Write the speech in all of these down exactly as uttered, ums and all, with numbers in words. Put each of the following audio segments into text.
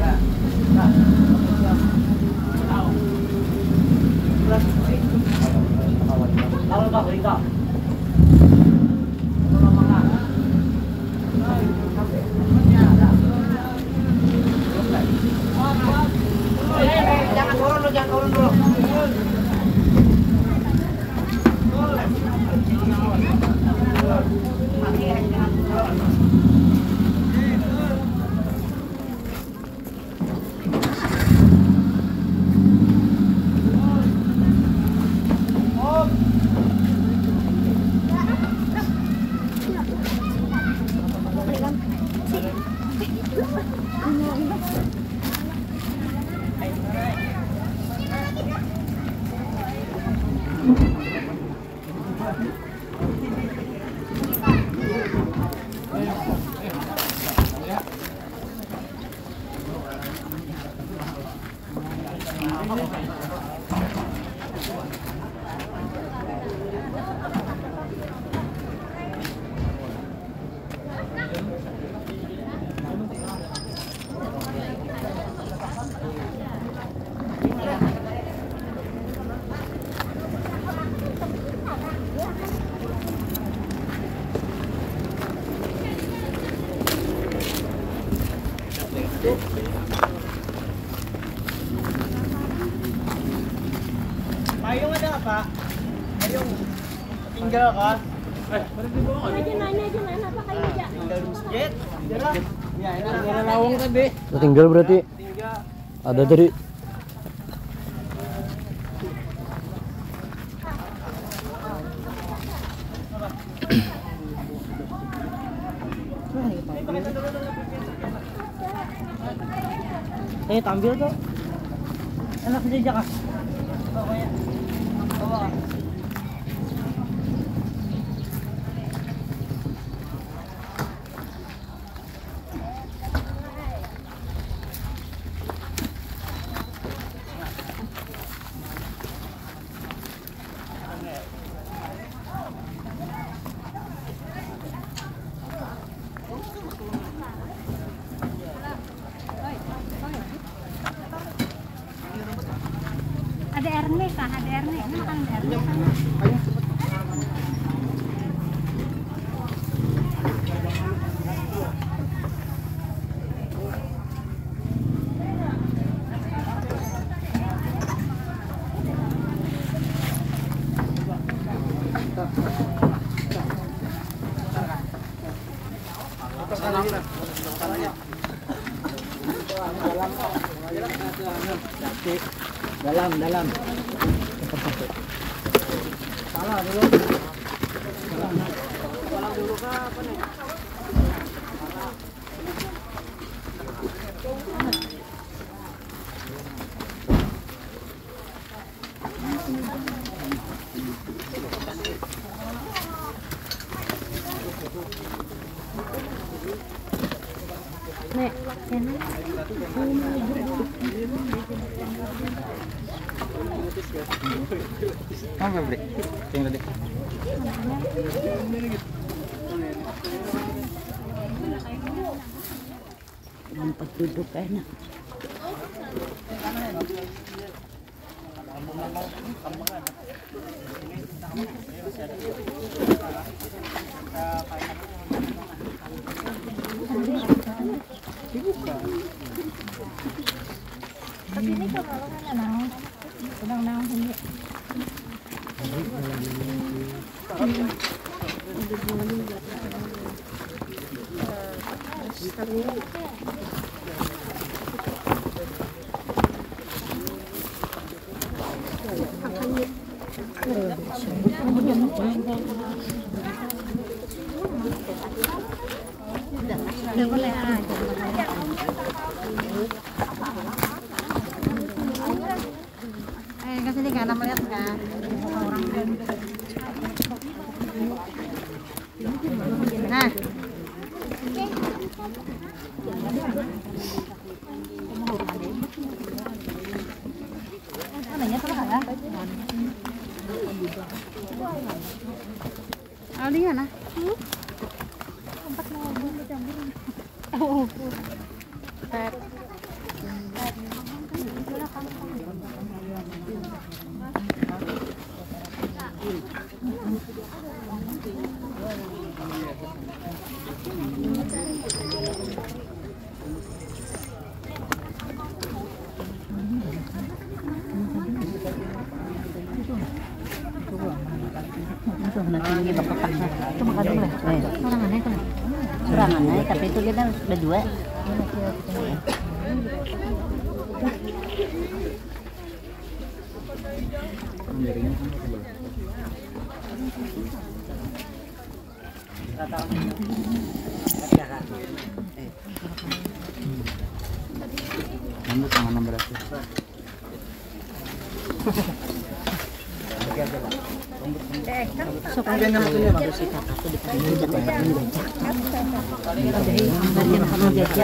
Jangan turun dulu, jangan turun dulu. Payung ada nggak, Pak? Payung tinggal kan? Eh, berarti bohong kan? Aja nanya aja nanya apa kayu aja. Tinggal di masjid. Tinggal. Ya, enak ada lawang tadi. Tinggal berarti. Tinggal. Ada tadi. Eh, tampil tuh. Enak aja kah? Pokoknya. Bawa. Ada Erne kah? Ada Erne. Ini makanan Erne sana. Dalam, dalam. Salah dulu. Salah dulu kah apa nih? Nek, sana. Apa beli? Yang tadi. Tempat duduk enak. Tapi ini kalau mana naon? Sedang naon ini. Udah boleh aja. Eh, kasih nih karena melihat kan orang nah mananya tuh kan Aldi mana? Tempat mau campur. Oh. nanti ini bakal paksa. Itu bakal dulu lah. Sorangan itu lah. Sorangan aja, tapi itu kita udah dua. Kamu tangan enam belas. So kaya naman ito bago si Tata to di pa rin dyan ang gajak. Pagdahi, ang gajak ang gajak.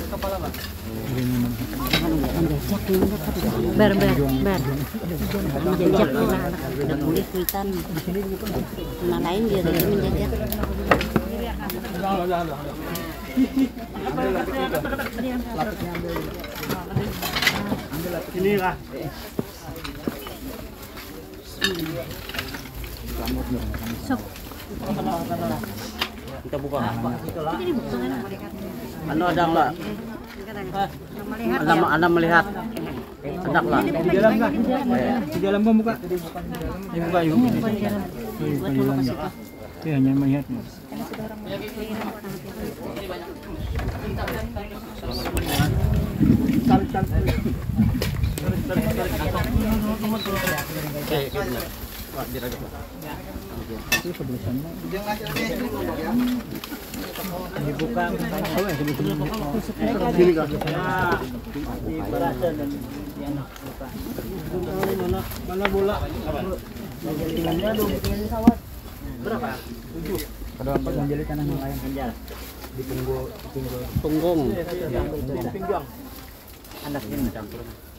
Ang gajak yung ber ber ber. Ang gajak nila anak ulit kuitan. Na lain dia rin menjajak. Ini kah? Sok. Kita buka. Ini bukan Ano ada enggak? Anda Anda melihat. Hendak lah. Di dalam kah? Di dalam kah buka? Ini buka yuk. Ini hanya melihat. Dibuka. Sini kah? Mana bola? Berapa? Tujuh. Kalau apa menjadi tanah yang lain penjara di punggung punggung Punggung. pinggang. Anak ini campur.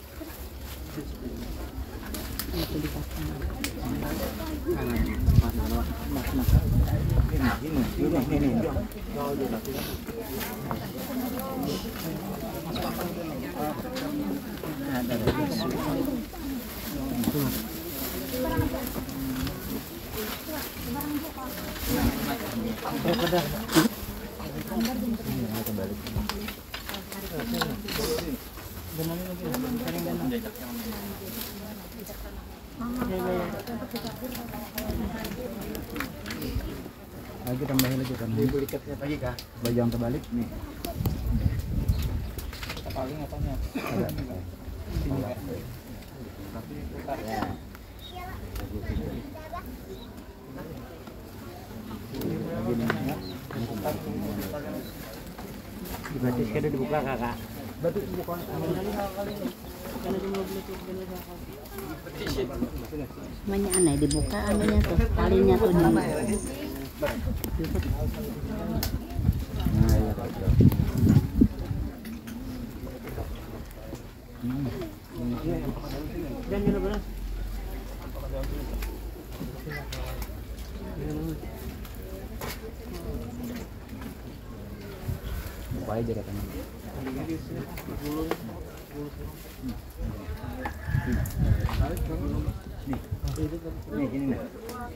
Lagi tambahin lagi kan. Ibu ikatnya lagi kah? Baju yang terbalik nih. Paling apanya? Ada. Ya. Berarti sekarang dibuka kakak. Berarti bukan Semuanya aneh dibuka anunya tuh talinya tuh di Nah, iya betul. Dan juga beras. Buka aja katanya. Nih, nih gini nih.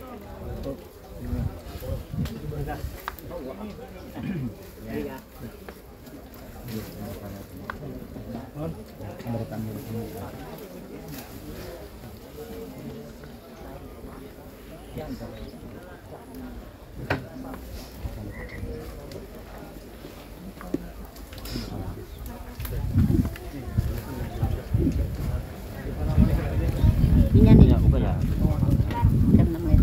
Ini nih. Ya, buka ya. Jam enam menit.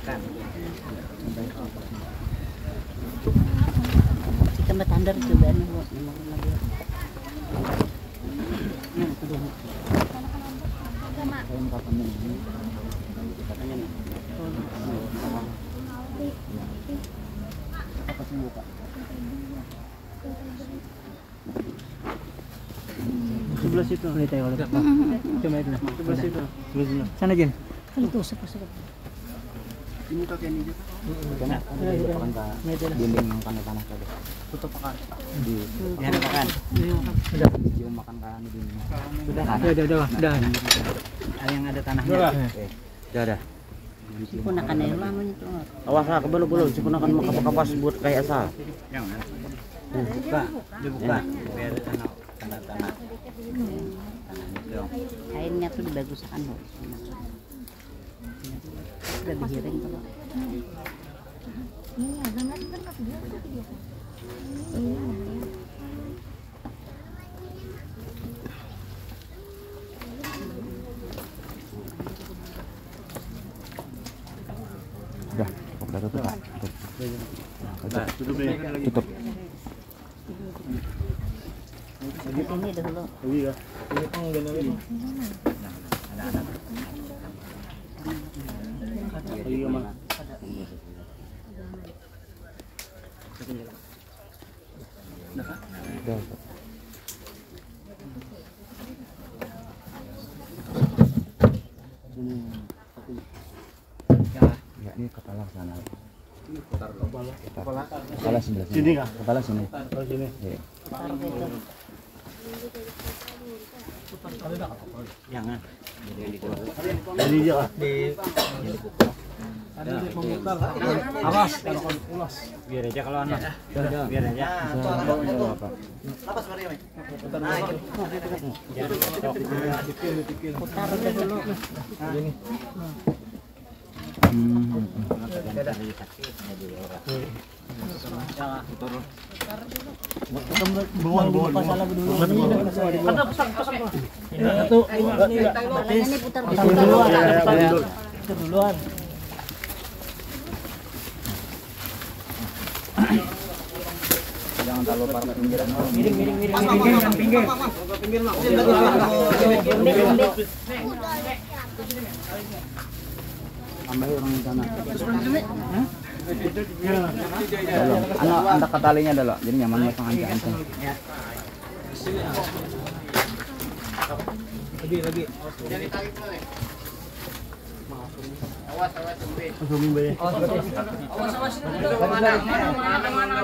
Jika matandar coba nih buat nomor lagi. Apa sih buka? Sebelah situ nih tayo ulit. Cuma itu. Sebelah situ. Sebelah situ. Sana Jen. Kan itu sepasok. Ini kakek ini juga. Karena bukan ka dinding yang tanah tanah tadi. Tutup makan. Di Yan makan. udah di makan kan di dinding. Sudah. Sudah, sudah, sudah. Yang ada tanahnya. Oke. Sudah ada. Punakan ayo lama itu. Awas ah kebelu-belu, sipunakan makapas buat kayak asal. Yang mana? Buka, dibuka. Biar tanah tanah-tanah. Kainnya tuh dibaguskan loh. Sudah digiring tuh. Udah, udah tutup Pak. Tutup. Tutup. Tutup. Ini dahulu. Iya. Ini pang ganun. Ada-ada. Iya mah. Udah. Ya, ini kepala sana. Kepala. Kepala. Kepala sebelah sini. Sini kah? Kepala sini. Kalau sini. Iya. Jangan. Jadi dia kah? Di awas kalau ulas. Biar aja kalau anak. Biar aja. Lapas Maria, Mek. Putar dulu. Hmm. Buang dulu pasalah dulu. Ada pesan-pesan. Satu, dua, tiga. Ini putar Putar duluan. Putar duluan. Jangan terlalu parah pinggiran. Miring, miring, miring, miring, pinggir. Pinggir, Mak. Tambah orang di sana. Dalo. Ano, anda katalinya dalo. Jadi nyaman mo pang ancang. Lagi, lagi. Jadi tarik dulu nih. Awas, awas, Sumbi. Sumbi ba yan? Awas, awas. Dito, mana? Mana, mana?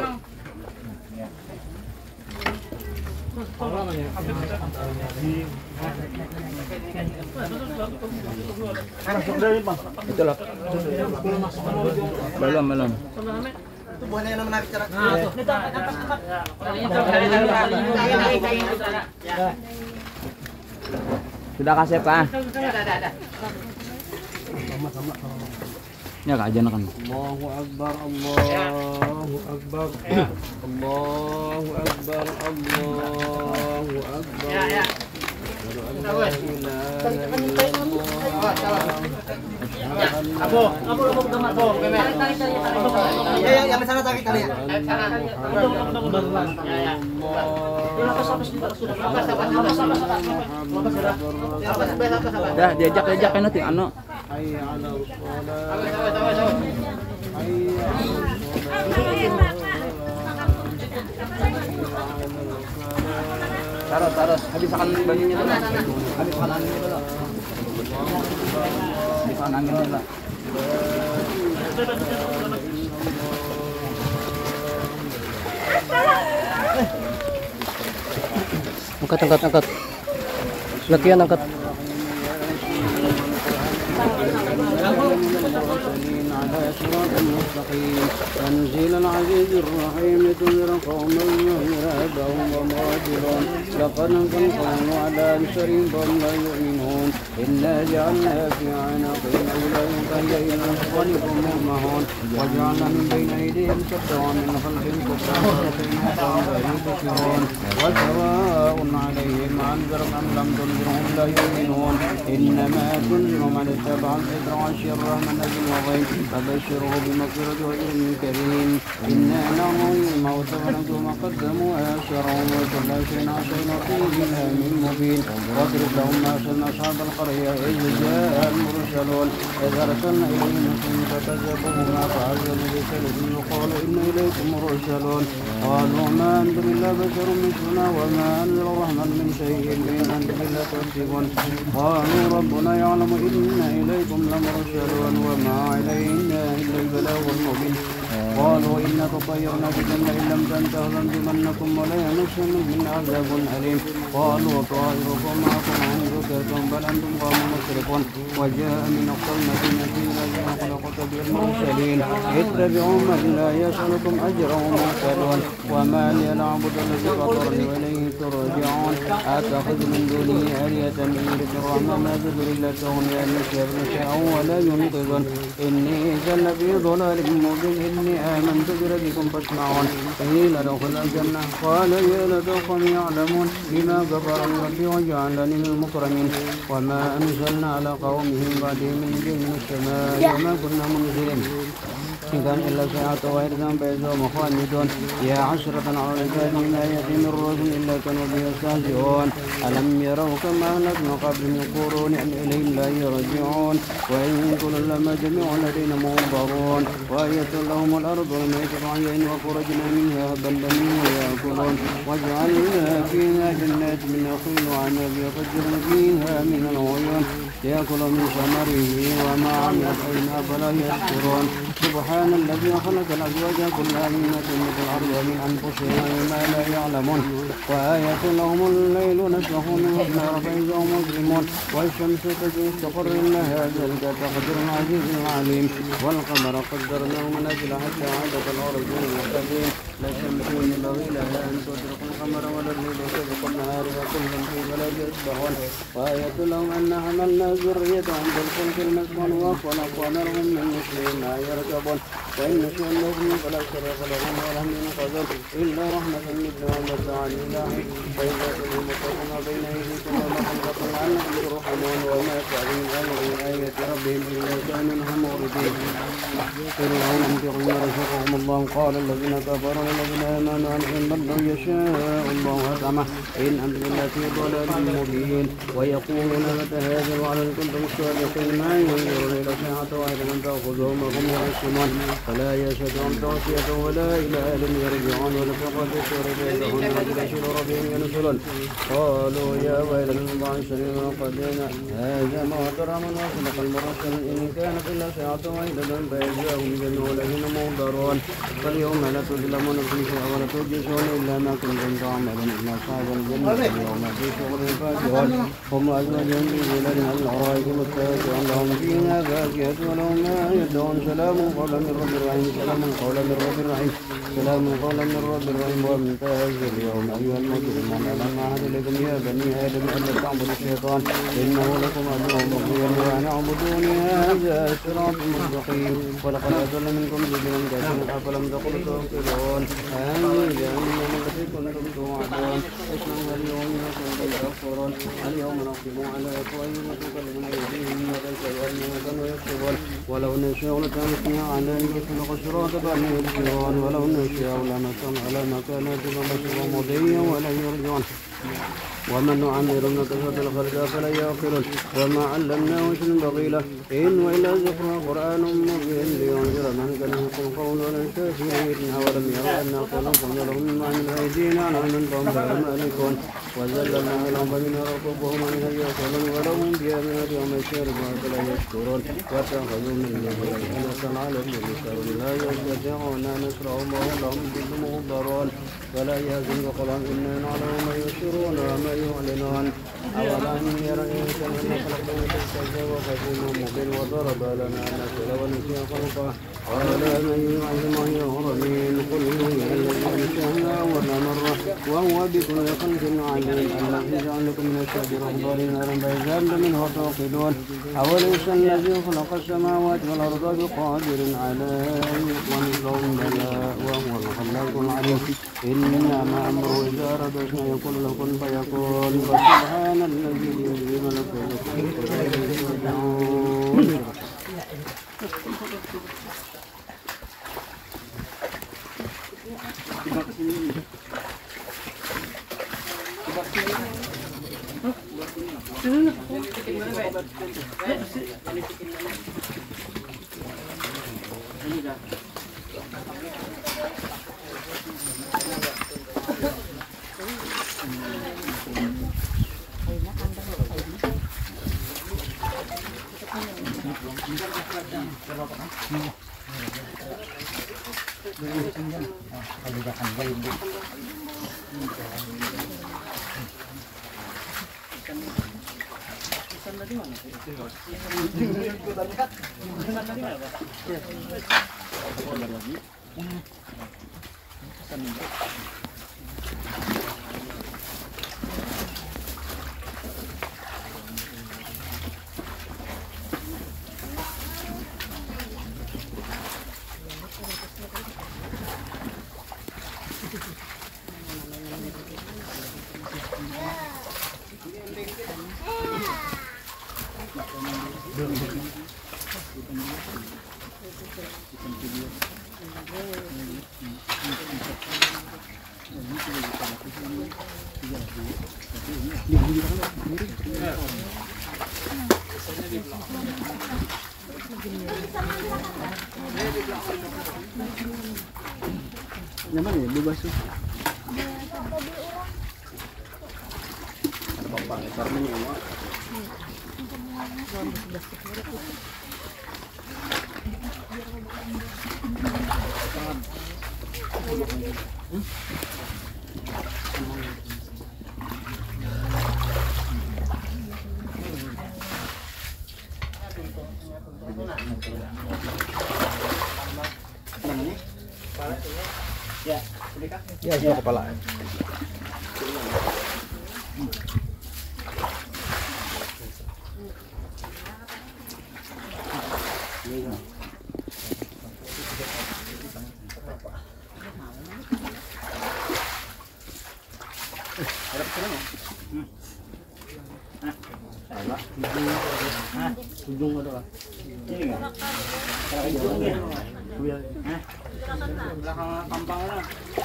Itu loh. Belum, belum. Itu buahnya yang menarik cara. Sudah kasih Pak. Ya kak aja kan. Allahu Akbar, Allahu Akbar, Allahu Akbar, Allahu Akbar. Ya, ya. Abo, abo, abo, gambar, abo, gambar. Tarik, tarik, tarik. Ya, yang sana tarik kali ya. Sana. Ya, ya. Dah diajak diajak kan nanti ano. Hayya 'alal shalah. Taruh taruh. Habiskan banyunya dulu. Habiskan anginnya dulu. Habiskan anginnya dulu. Angkat, angkat, angkat. Lakian angkat. الرحيم تنزيل العزيز الرحيم لتنذر قوما يرهبهم وما يدرون لقد انزلنا على أبصارهم فهم لا يؤمنون إنا جعلنا في أعناقهم أغلالا فهي إلى الأسفل فهم مهون وجعلنا من بين أيديهم سدا ومن خلفهم سدا وأغشيناهم فهم لا يبصرون وسواء عليهم أنذرهم أم لم تنذرهم لا يؤمنون إنما تنذر من اتبع الذكر وخشي الرحمن بالغيب فبشره بمغفرة وأجر كريم إنا نعلم الموت ونكتب ما قدموا وآثارهم وكل شيء عصينا فيه بإمام مبين واضرب لهم مثلا أصحاب القرية إذ جاء المرسلون إذ أرسلنا إليهم رسلا فكذبوهما فعززوا بكلمة وقالوا إنا إليكم مرسلون قالوا ما أنتم إلا بشر مثلنا وما أنزل الرحمن من شيء إن أنتم إلا تكذبون قالوا ربنا يعلم إنا إليكم لمرسلون وما علينا إلا البلاغ المبين قالوا إنا تطيرنا بكم لئن لم تنتهوا لنرجمنكم ولا يمسنكم من عذاب أليم قالوا طائركم معكم إن ذكرتم بل أنتم قوم مسرفون وجاء من أقصى المدينة الذين خلقت بالمرسلين اتبعوا من لا يسألكم أجرا مهتدون وما لي نعبد الذي فطرني وإليه ترجعون أتخذ من دونه آلهة إن يرد الرحمن لا تضر إلا تغني أن يشاء نشاء ولا ينقذون إني إذا لفي ضلال مبين إني آمنت بربكم فاسمعون قيل ادخل الجنة قال يا ليت قوم يعلمون بما غفر ربي وجعلني من المكرمين وما أنزلنا على قومه بعدهم من جن من السماء وما كنا منزلين إن كان إلا ساعة واحدة فإذا خالدون يا عشرة على العباد ما يأتي من رسل إلا كانوا به يستهزئون ألم يروا كما أهلكنا قبلهم من قرون أن إليهم لا يرجعون وإن كل لما جميع لدينا منظرون وآية لهم الأرض والميت عين وخرجنا منها بلدا يأكلون وجعلنا فيها جنات من نخيل وعنب يفجرن فيها من العيون يأكل من ثمره وما عملت عين أفلا يشكرون سبحان الذي خلق الأزواج كلها مما تنبت الأرض ومن أنفسهم وما لا يعلمون وآية لهم الليل نسلخ منه النار فإذا هم مظلمون والشمس تجري مستقر لها ذلك تقدير العزيز العليم والقمر قدرناه منازل حتى عاد كالأرض المستقيم لا الشمس ينبغي لها أن تدرك القمر ولا الليل سابق النهار وكل في فلك يسبحون وآية لهم أن حملنا ذريتهم بالفلك المسكون وخلقنا لهم من مثلهم ما يركبون وإن نشأ لهم فلا شريك لهم ولهم ينقذون إلا رحمة منا ومتاعا إلى حين فإذا كنتم متقون بين أيديكم ومخلقة لعلكم ترحمون وما كان من أمر آية ربهم إلا كانوا منهم موردين فرعون انفقوا ما رزقهم الله قال الذين كفروا للذين آمنوا أنعم بل لو يشاء الله أطعمه إن أنتم إلا في ضلال مبين ويقولون متى هذا الوعد إن كنتم صادقين ما ينظرون إلى ساعة واحدة من تأخذهم وهم يحسنون فلا يشهدون توصية ولا إلى أهل يرجعون ولفقد شرب لهم أجل شر ربهم ينزلون قالوا يا ويلنا بعشرين وقدنا هذا ما كرم وصدق المرسل إن كانت إلا ساعة واحدة فإذا هم جميع الذين منظرون فاليوم لا تظلمون في شيء ولا تجزون إلا ما كنتم تعملون إلا أصحاب الجنة اليوم في شغل فاكهون هم أزواجهم في ظلال على الأرائك متكئون لهم فيها فاكهة ولهم ما يدعون سلام قولا من رب الرحيم سلام قولا من رب الرحيم سلام قولا من رب الرحيم وامتاز اليوم أيها المجرمون ألم أعهد إليكم يا بني آدم ألا تعبدوا الشيطان إنه لكم عدو مبين وأن اعبدوني هذا صراط مستقيم ولقد أضل منكم جبلا كثيرا أفلم تقولوا تعقلون هذه جهنم التي كنتم توعدون اسمعوا اليوم كنتم تكفرون اليوم نختم على أفواههم وتكلمنا أيديهم وتشهد ألسنتهم كانوا يكسبون ولو نشاء لتمسنا عليهم بسلق الصراط فهم يبصرون ولو نشاء لمسنا على مكانتهم فبشروا مضيا ولا يرجعون ومن نعمر نكثة الخلق فلا يعقلون وما علمناه ينبغي له إن وإلا ذكر قرآن مبين لينذر من كان يحق القول ولا الكافرين أولم يروا أنا خلقنا لهم من عمل أيدينا علما فهم لها مالكون وذللنا لهم فمنها ركوبهم ومنها يأكلون ولهم فيها من اليوم الشاربون فلا يشكرون واتخذوا من دونه آلهة على الذكر لا يستطيعون نصرهم وهم لهم جند مهضرون فلا يحزنك قولهم إنا نعلم ما يسرون وما يعلنون أولم يرى الإنسان أنا خلقناه بالكسر وقديم مبين وضرب لنا مثلا ونسي خلقه قال من يعلمه يغرمين قل هي الذي شهنا ولا مرة وهو بكل خلق عليم الذي جعل لكم من الشجر أخضر نارا فإذا منه توقدون أوليس الذي خلق السماوات والأرض بقادر على أن يخلقهم بلى وهو الخلاق العليم إنما أمره إذا أراد شيئا يقول له كن فيكون فسبحان الذي يجزي ملكه يرجعون. Nyaman ya, bebas tuh. Ada bapak, karena nyawa. Ya, ya kepala. Ujung ada lah. Ini enggak? Belakang kampangnya.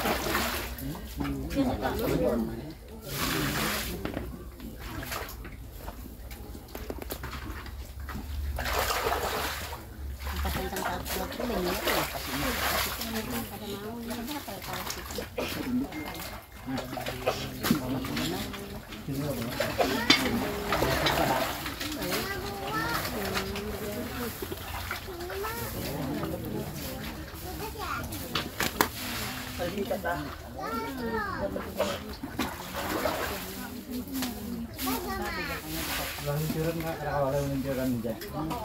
Lanjuran nggak kalau lanjuran aja.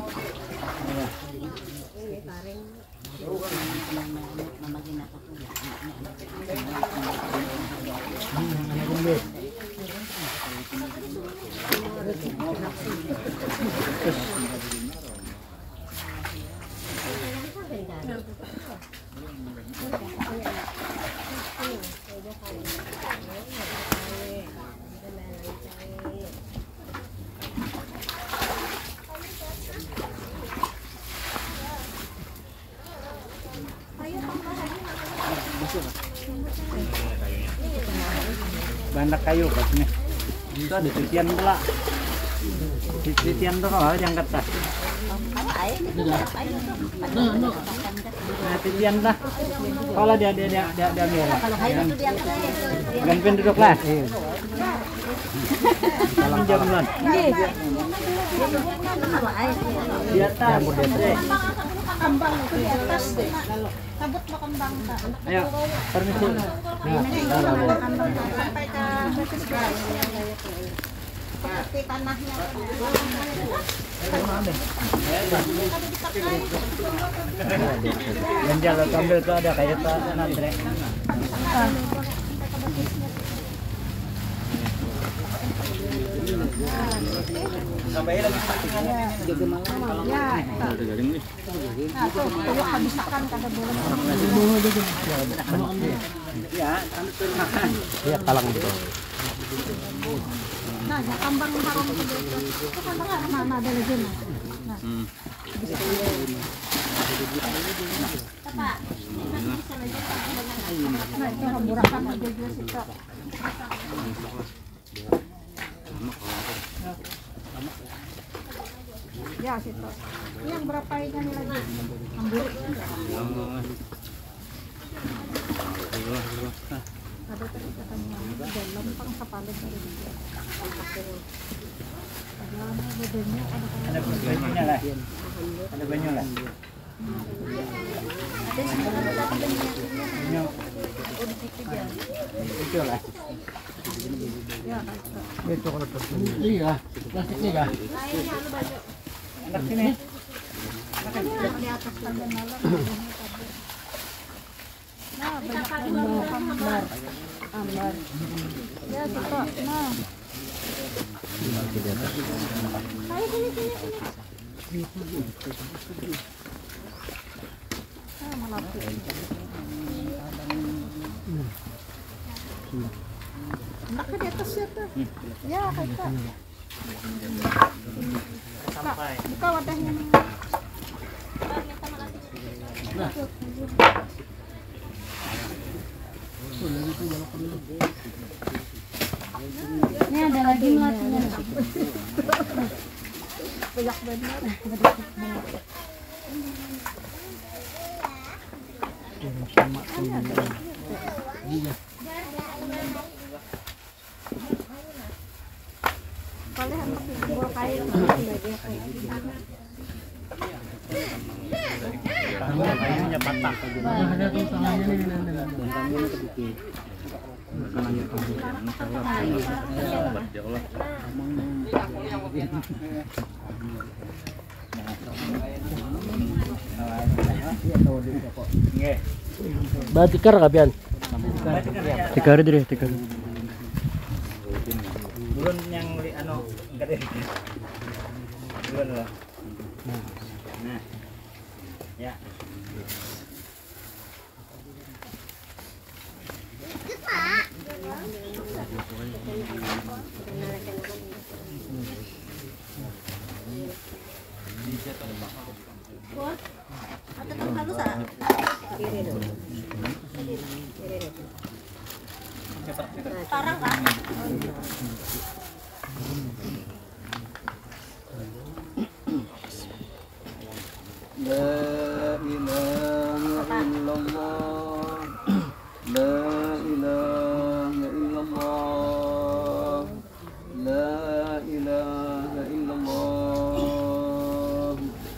Banyak kayu katanya. Itu ada titian pula. Titian tuh kalau yang kata. Nah, titian dah. Kalau dia dia dia dia dia merah. Gampang duduklah. Salam jamulan. Di atas. Kembang itu di atas deh. Kabut mau kembang. Ayo, permisi. Nah, sampai ke seperti tanahnya. Yang jalan ambil tuh ada kayak nantre. Sampai lagi patingan ini. Ya, nah tuh tuyuk habisakan kada boleh. Ya, anu tuh makan. Ya kalang gitu. Nah, ya kambang harum itu. Itu kan mana ada lagi nah. Nah. Hmm. Pak. Nah, itu hamburakan aja jelas itu. Ya, situ. Ini yang berapa ikannya lagi? Ambur. Ada tadi katanya ada lempang kepala dari dia. Ada bedanya ada Ada banyak lah. Ada banyak lah. ada sebenarnya ada bedanya. Banyak. Oh, di situ dia. Itu lah. Ya, itu. Itu kalau terus. Iya. Plastiknya kah? Lainnya lu baju. Anak sini. Udah di atas tanda malam. Nah, banyak ambar, ambar, ambar. Ya, situ. Nah. Ayo sini, sini, sini. Ah, melapis. Anaknya di atas ya tuh. Ya, kakak. Sampai. Buka wadahnya nih. Nah. Ini ada lagi melatihnya. Banyak banget. Paling anak bol kayu Kayunya patah. Ada tuh tangannya nih nanti. Batikar kapian. Tikar diri, tikar. Belum yang li anu gede. Belum lah. Nah. Ya. Ada tempat lu sa? Tarang kan? La ilaha illallah. La ilaha illallah. La ilaha illallah.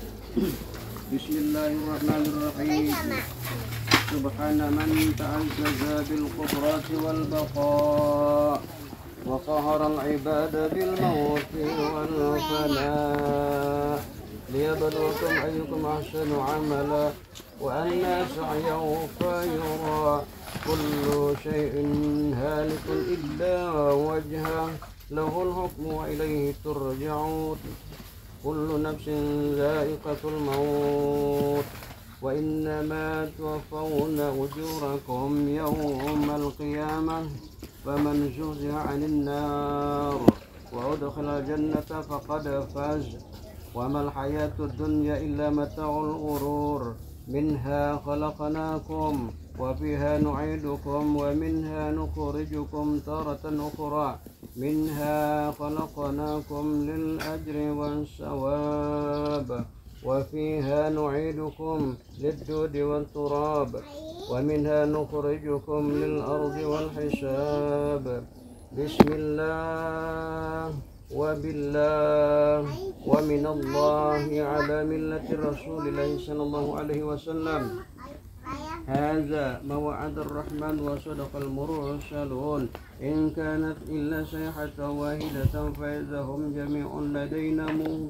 Bismillahirrahmanirrahim. Subhana man ta'azzaza bil qudrati wal baqa wa qahara al ibada bil mawti wal fana liyabluwakum ayyukum ahsanu amala wa anna sa'yahu fayura kullu shay'in halikun illa wajhah lahul hukmu wa ilayhi turja'un kullu nafsin dha'iqatul maut wa innama tuwaffawna ujurakum yawmal qiyamah faman zuhziha 'anil nar wa udkhila jannata faqad faz wa mal hayatud dunya illa mata'ul ghurur minha khalaqnakum wa fiha nu'idukum wa minha nukhrijukum taratan ukhra minha khalaqnakum lil ajri was sawab وفيها نعيدكم للدود والتراب ومنها نخرجكم للأرض والحساب بسم الله وبالله ومن الله على ملة رسول الله صلى الله عليه وسلم هذا ما وعد الرحمن وصدق المرسلون إن كانت إلا صيحة واحدة فإذا هم جميع لدينا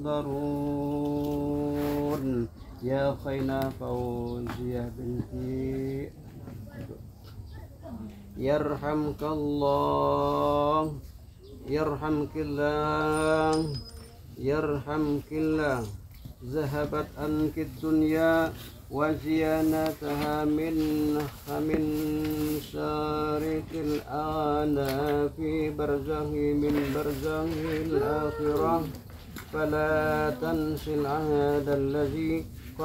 محضرون يا خينا فوزية بنتي يرحمك الله يرحمك الله يرحمك الله ذهبت عنك الدنيا وزيانتها من من شارق الآن في برزخ من برزخ الآخرة فلا تنس العهد الذي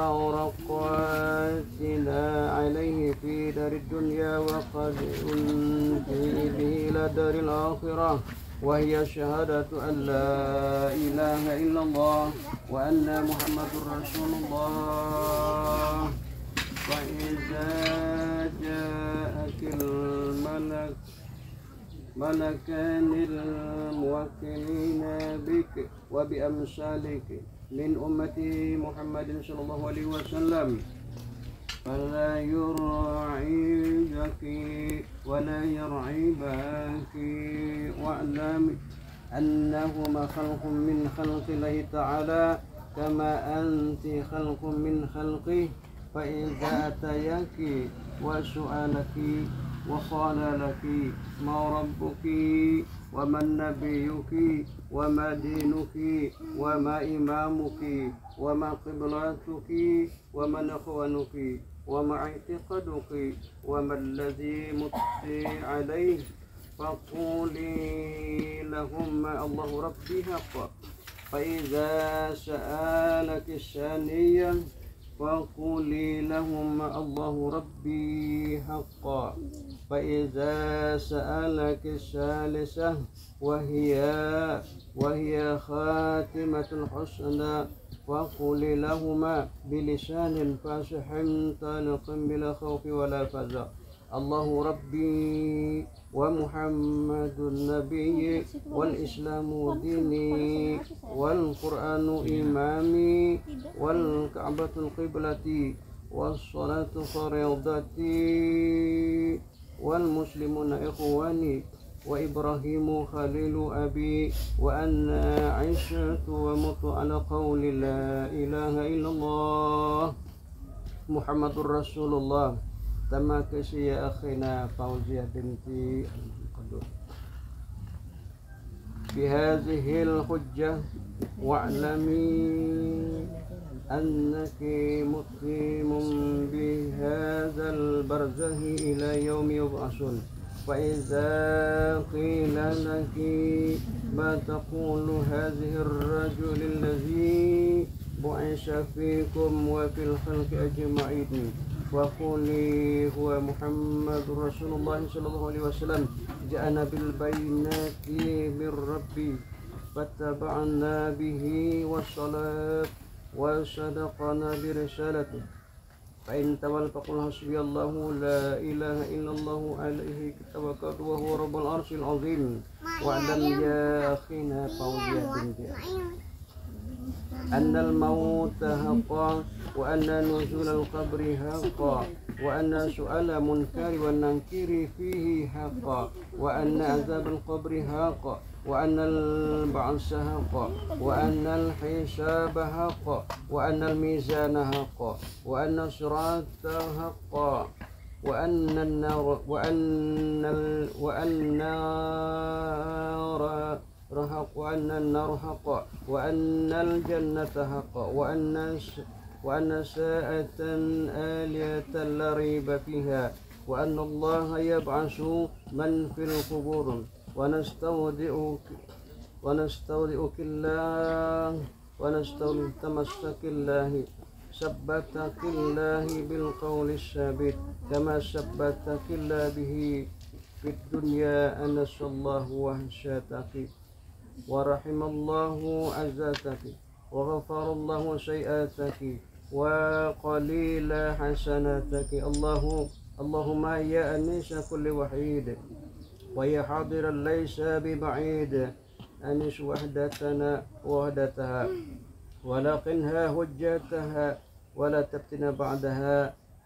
فارقتنا عليه في دار الدنيا وقد أنتهي به إلى دار الآخرة وهي شهادة أن لا إله إلا الله وأن محمد رسول الله فإذا جاءك الملك ملكان الموكلين بك وبأمثالك من أمة محمد صلى الله عليه وسلم فلا يرعبك ولا يرعبك واعلم أنهما خلق من خلق الله تعالى كما أنت خلق من خلقه فإذا أتيك وسؤالك وقال لك ما ربك وما نبيك وما دينك وما إمامك وما قبلتك وما أخوانك وما اعتقادك وما الذي مت عليه فقولي لهم الله ربي حقا فإذا سألك الثانية فقولي لهم الله ربي حقا فإذا سألك الثالثة وهي وهي خاتمة الحسنى فقولي لهما بلسان فاسح طالق بلا خوف ولا فزع الله ربي ومحمد النبي والإسلام ديني والقرآن إمامي والكعبة القبلة والصلاة فريضتي والمسلمون إخواني وإبراهيم خليل أبي وأنا عشت ومت على قول لا إله إلا الله محمد رسول الله. Terima kasih ya akhina Fauziyah binti Qadud. Bihadhil hujjah wa'lami annaki muqimun bihadzal barzahi ila yaumi yub'asun. Fa idza qila laki ma taqulu hadhihi ar-rajul alladhi bu'isa fikum wa fil khalqi ajma'in. وقولي هو محمد رسول الله صلى الله عليه وسلم جاءنا بالبينات من ربي فاتبعنا به والصلاة وصدقنا برسالته فإن تولوا فقل حسبي الله لا إله إلا الله عليه توكلت وهو رب العرش العظيم. واعلم يا أخينا فوزية بنتي أن الموت حقا وأن نزول القبر حقا وأن سؤال منكر والنكير فيه حقا وأن عذاب القبر حقا وأن البعث حقا وأن الحساب حقا وأن الميزان حقا وأن الصراط حقا وأن النار وأن وأن النار حق وأن النار حق وأن الجنة حق وأن وأن ساعة آلية لا ريب فيها وأن الله يبعث من في القبور ونستودعك ونستودعك الله ونستودع تمسك الله ثبتك الله بالقول الثابت كما ثبتك الله به في الدنيا أنس الله وحشتك ورحم الله عزتك وغفر الله سيئاتك وقليل حسناتك. الله اللهم يا أنيس كل وحيد ويا حاضرا ليس ببعيد أنس وحدتنا وحدتها ولقنها هجتها ولا تفتنا بعدها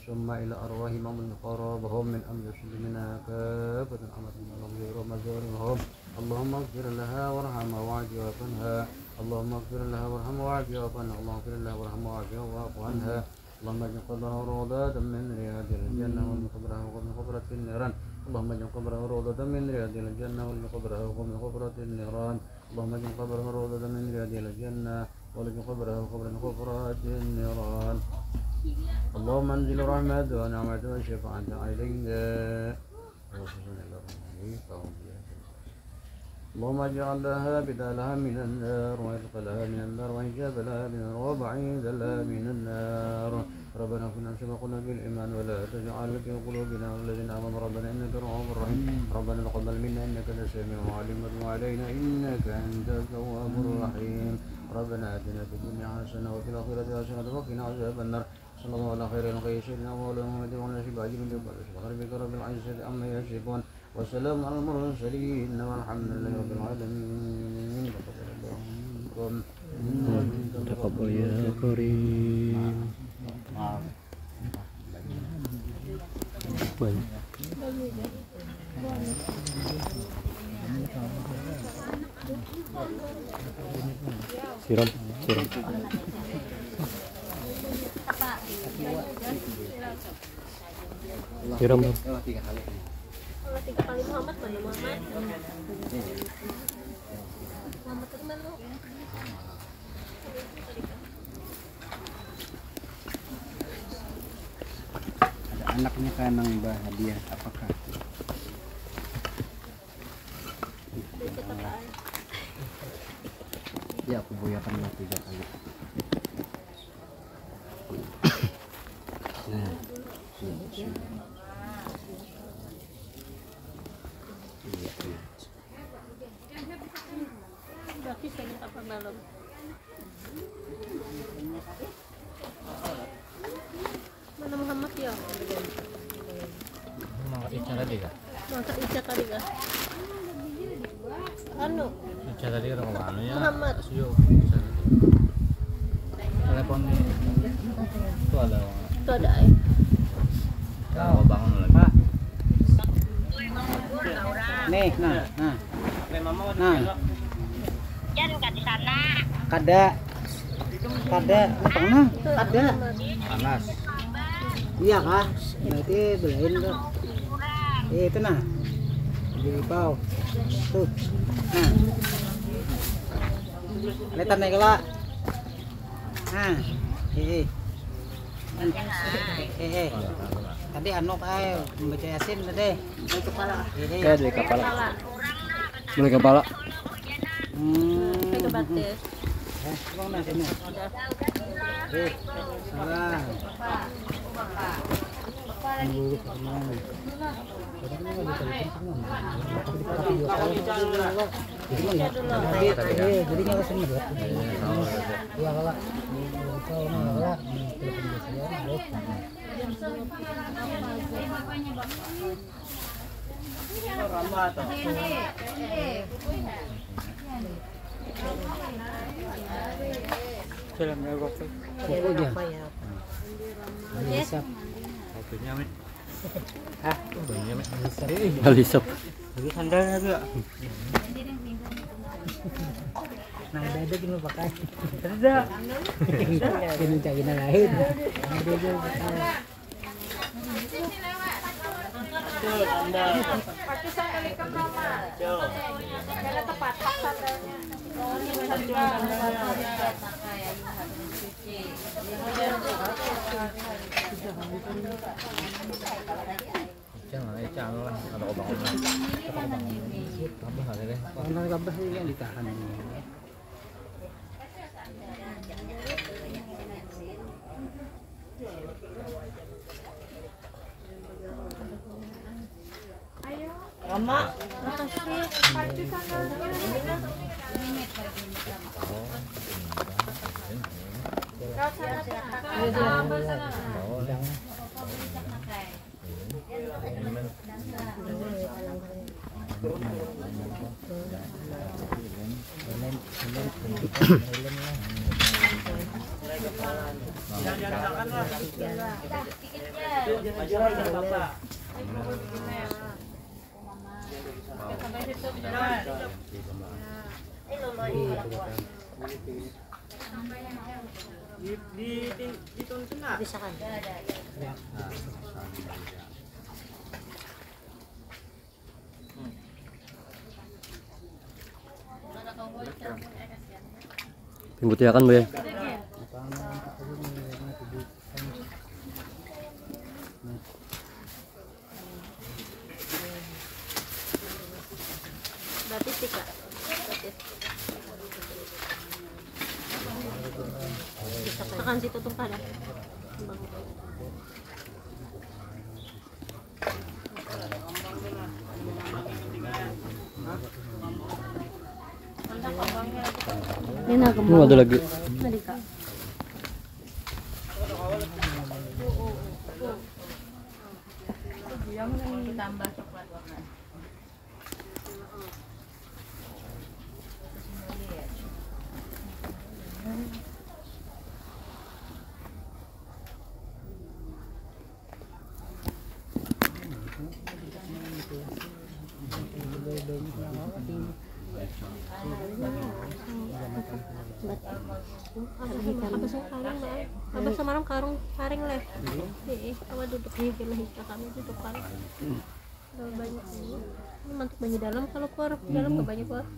ثم إلى أرواحهم من قرابهم من أمر سلمنا كافة أمر من غير مزارهم اللهم اغفر لها وارحمها وعافها وعنها اللهم اغفر لها وارحمها وعافها وعنها اللهم اغفر لها وارحمها وعافها واعف عنها اللهم اجعل قبرها روضة من رياض الجنة ومن قبرها ومن قبرة النيران اللهم اجعل قبرها روضة من رياض الجنة ومن قبرها ومن قبرة النيران اللهم اجعل قبرها روضة من رياض الجنة ولك قبرها وقبر قبرات النيران اللهم انزل رحمة ونعمة وشفاعة علينا اللهم اجعل لها بدالها من النار وعتق لها من النار وحجاب لها من النار وبعيد لها من النار ربنا كنا سبقنا بالإيمان ولا تجعل في قلوبنا الذين آمنوا ربنا إنك رؤوف رحيم ربنا تقبل منا إنك أنت السميع العليم وتب علينا إنك أنت التواب الرحيم ربنا آتنا في الدنيا حسنة وفي الآخرة حسنة وقنا عذاب النار صلى الله على خير الخير سيدنا مولانا محمد وعلى آله وصحبه أجمعين سبحان ربك رب العزة عما يصفون وسلام على المرسلين والحمد لله رب العالمين تقبل يا كريم siram siram siram tiga kali tiga kali Muhammad mana Muhammad Muhammad teman lu ada anaknya kan nang Mbah Hadiah apakah ya aku boyakan tiga kali nah berarti saya apa malam mana Muhammad ya mau Ica tadi kah? masa Ica tadi kah? Anu Ica tadi kan kemana ya? Muhammad Yuk telepon nih itu ada itu ada eh mau bangun lagi nih nah nah nah Jangan nggak di sana. kada kada pernah kada panas iya kah berarti belain tuh eh itu nah di bawah tuh nah kelihatan nih kalau nah eh eh eh tadi anu kayak membaca yasin tadi kepala eh dari kepala dari kepala hmm itu batis eh bang nah sini eh salah dulu karena jadi nggak kesini buat dua kala kau nggak kala telepon biasa waktunya mit ah waktunya mit balisap lagi sandalnya juga nah ada gini pakai ada ini cari na lain ada juga pakai sandal ikan mama karena tepat sandalnya oh ini jangan Ica lah ada bangun kabeh ada deh orang kabeh yang ditahan Mama, makasih. Pakai sandalnya. Bisa kan? Pembutihan Bu ya. Berarti tiga. Tekan situ tuh pada. Ini nak Ini ada lagi. Malika. Ditambah coklat warna. Apa sih karung mbak? Apa samaram karung paring leh? Eh, apa duduk di villa hika kami duduk kan? Kalau banyak ini, ini mantuk banyak dalam kalau keluar dalam nggak banyak keluar.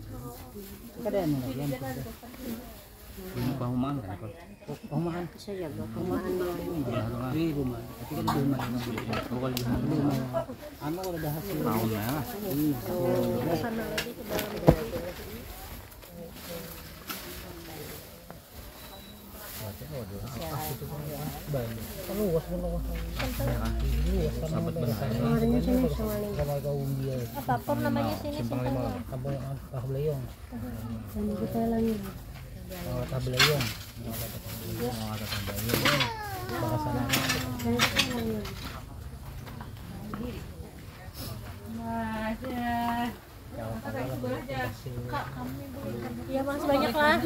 Pahumaan kan? Perumahan. Bisa jaga perumahan Iya, rumah. Tapi kan rumah Bukan di rumah. anu kalau udah hasil. Tahun ya. Ke sana lagi ke dalam. Luas pun luas. Sahabat benar. Kemarinnya sini sama ini. Sama kaum dia. Apa pom namanya sini Simpang lima. Kampung Tablayong. Dan kita lagi. Oh, Tablayong. Mau ada tambahin. Bahasa nama. Dan kita lagi. Iya makasih banyak lah.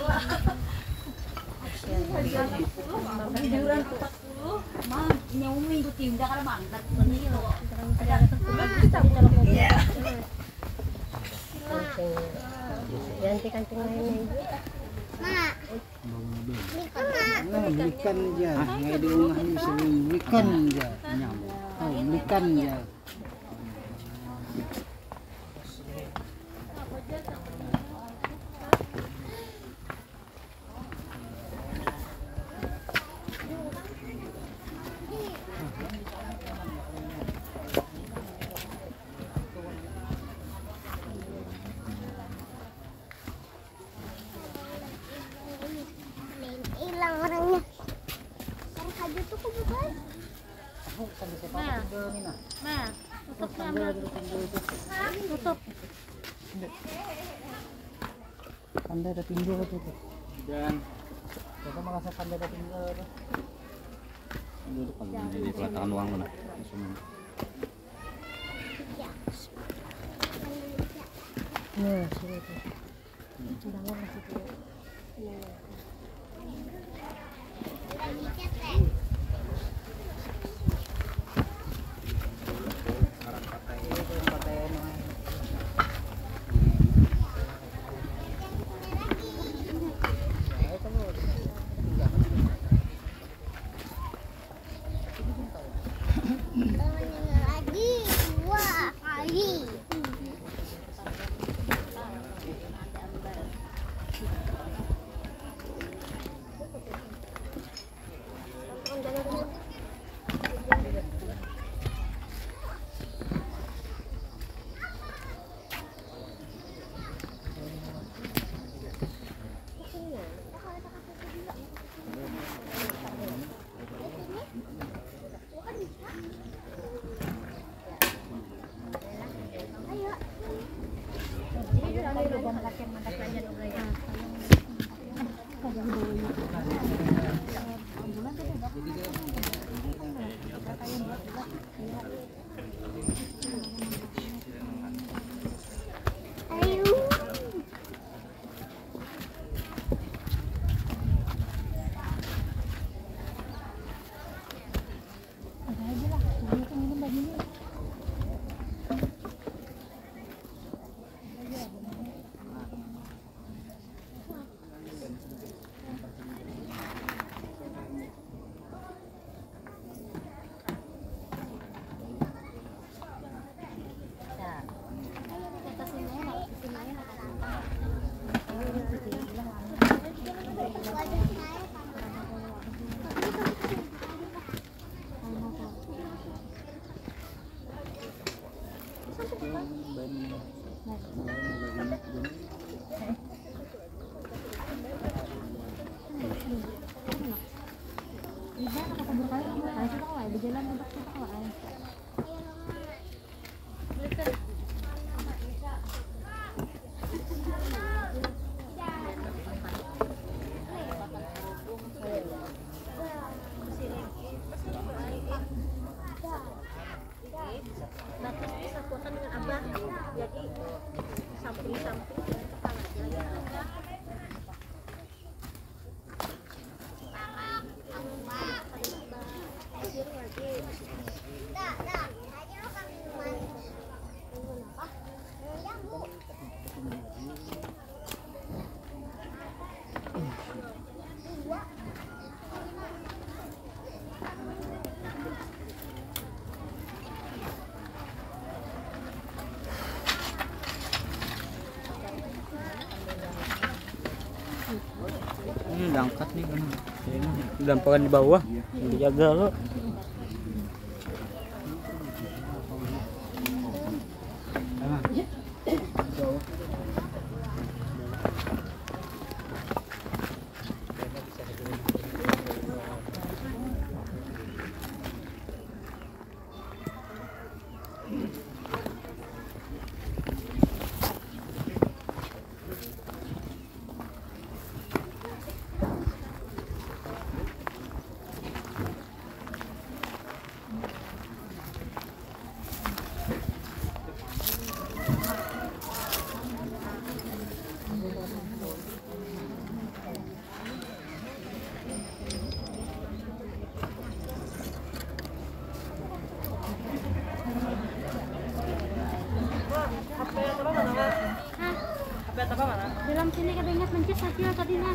Anjuran empat puluh. Mah, nyawa minggu tindak kada mangkat ini loh. Ganti kancing lain aja. Nah, belikan aja. Nggak di rumah ini sebelum belikan aja. Oh, belikan aja. Hilang orangnya. Tarik aja tuh ke bukan. Nah, nah, tutup sama. Tutup. Pandai ada tinju tuh. Dan kita merasa pandai ada tinju. Duduk kan di pelatakan uang mana? Nah, sini tuh. Dalam masih tuh. Lagi dua kali. Ini udah angkat nih kan. Dampakan di bawah. Dijaga lo. Dalam sini katanya mencet saja tadi nah.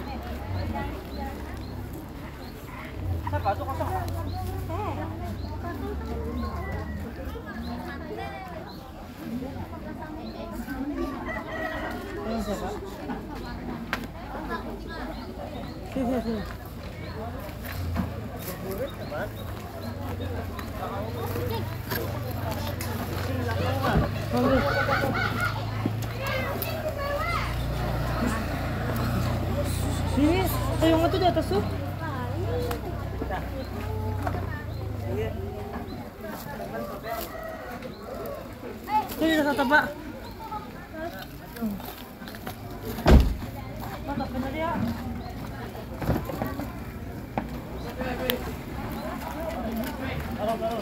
Sini, tayong itu di atas tuh. Sini ada taba. Mantap benar ya. Taruh, taruh.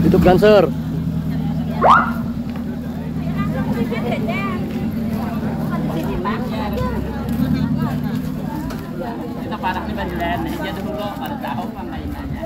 YouTube Ganser. Kita parah di Bandan aja dulu pada tahu mainannya.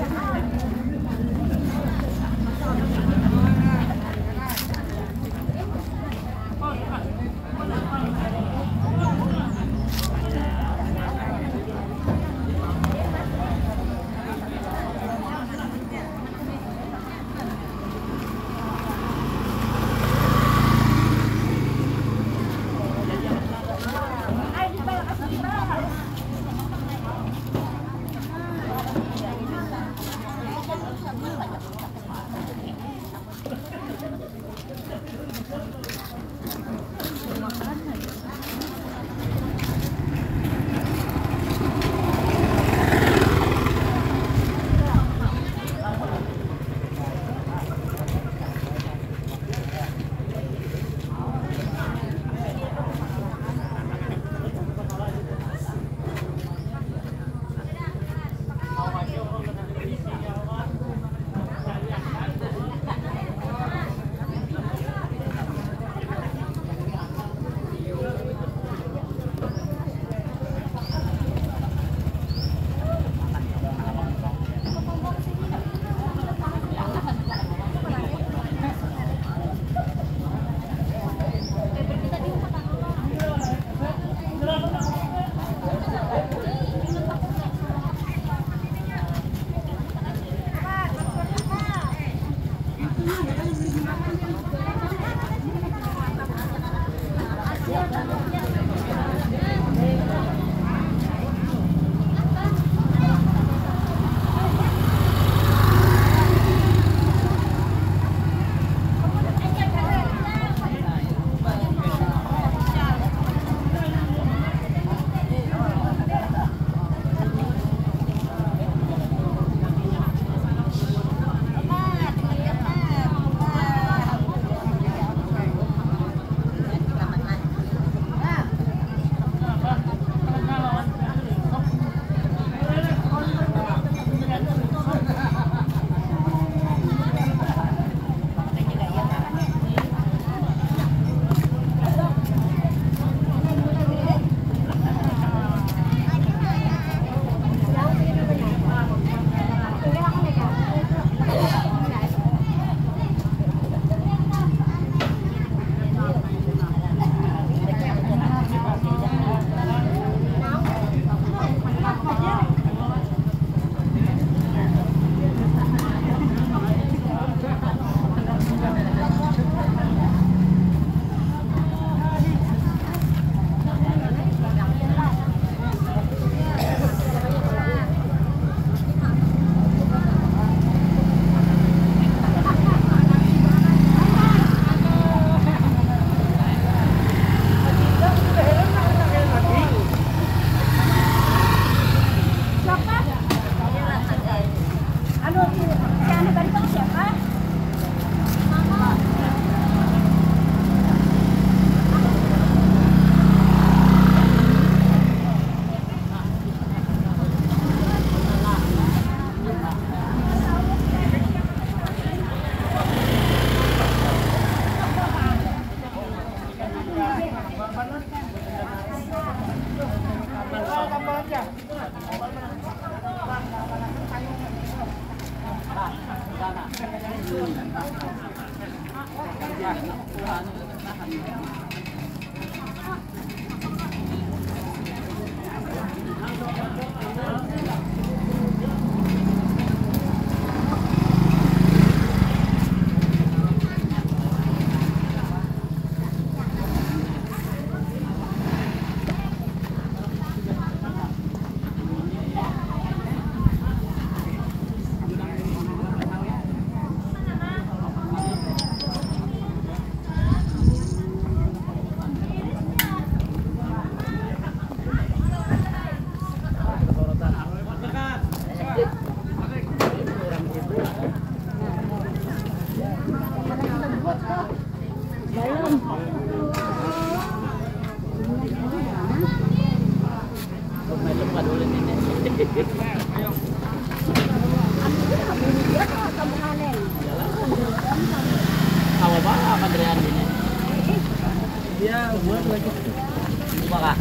Iya, buat lagi. Coba.